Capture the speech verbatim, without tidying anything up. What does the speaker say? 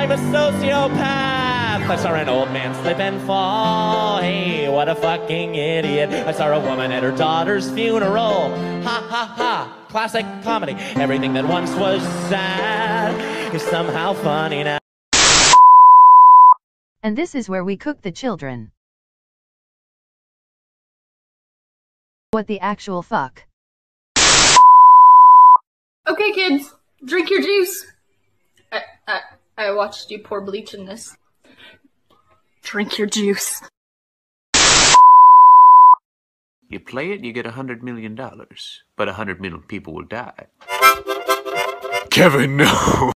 I'm a sociopath. I saw an old man slip and fall. Hey, what a fucking idiot. I saw a woman at her daughter's funeral. Ha ha ha. Classic comedy. Everything that once was sad is somehow funny now. And this is where we cook the children. What the actual fuck? Okay, kids, drink your juice. I, I, I watched you pour bleach in this. Drink your juice. You play it, you get a hundred million dollars, but a hundred million people will die. Kevin, no!